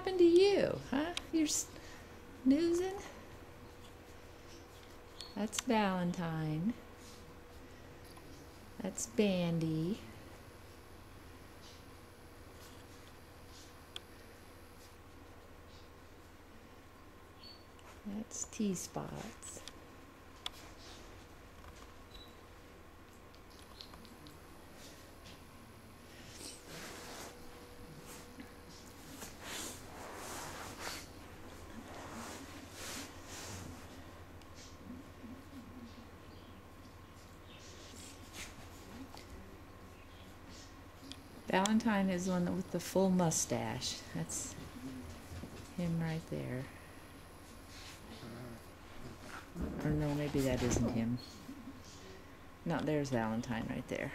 happened to you, huh? You're snoozing? That's Valentine. That's Bandy. That's T-Spots. Valentine is the one with the full mustache. That's him right there. Or no, maybe that isn't him. No, there's Valentine right there.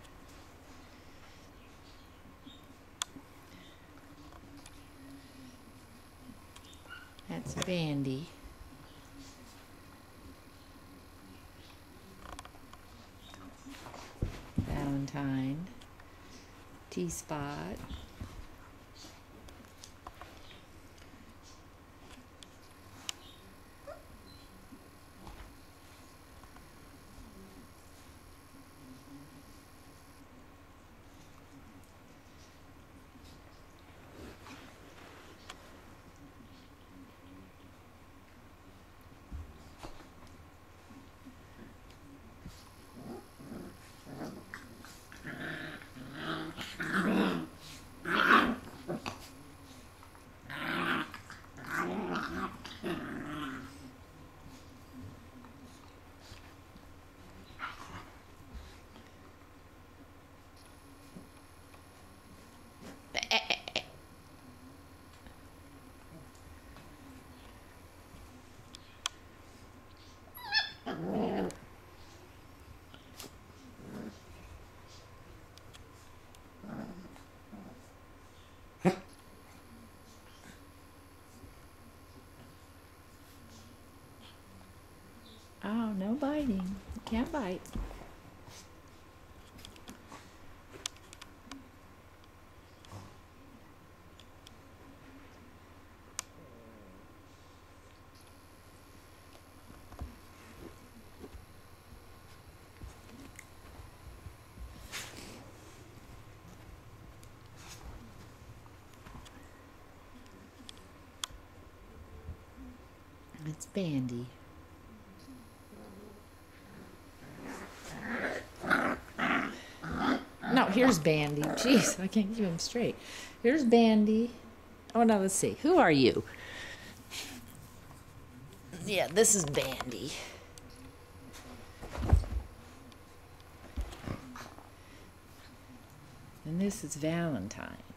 That's Bandy. Valentine. T-Spot. Oh, no biting. You can't bite. It's Bandy. No, here's Bandy. Jeez, I can't keep him straight. Here's Bandy. Oh, no, let's see. Who are you? Yeah, this is Bandy. And this is Valentine.